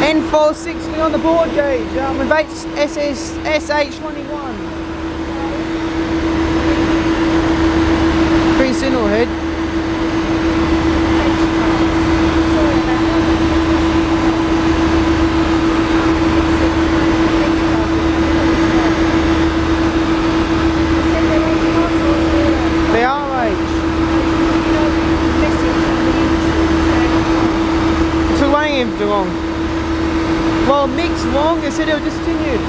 N463 on the board gauge, with SH21. Pretty signal head. They are H. So weighing him wrong. Well, mixed wrong, they said it was discontinued.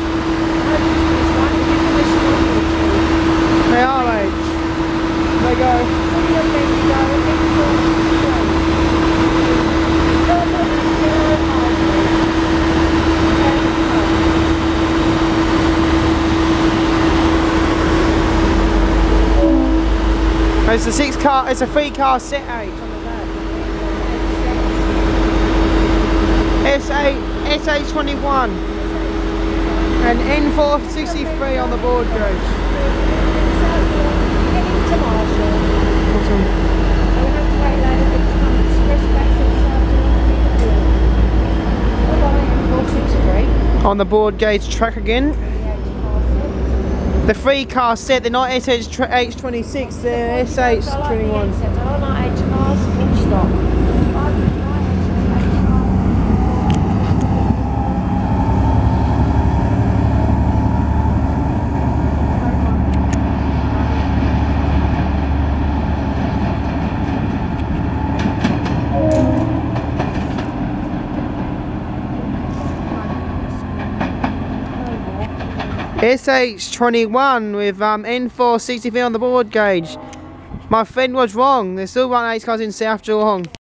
They are H. They go. It's a 6-car, it's a 3-car set H on the back. SH21 and N463 on the board gauge. On the board gauge track again. The 3-car set, they're not SH26, they're SH21. SH21 with N463 on the board gauge. My friend was wrong, there's still 1 8 cars in South Geelong.